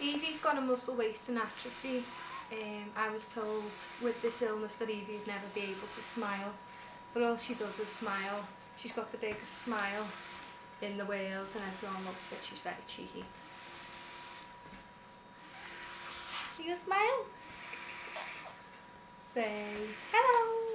Evie's got a muscle wasting atrophy. I was told with this illness that Evie would never be able to smile, but all she does is smile. She's got the biggest smile in the world and everyone loves it. She's very cheeky. See you smile? Say hello.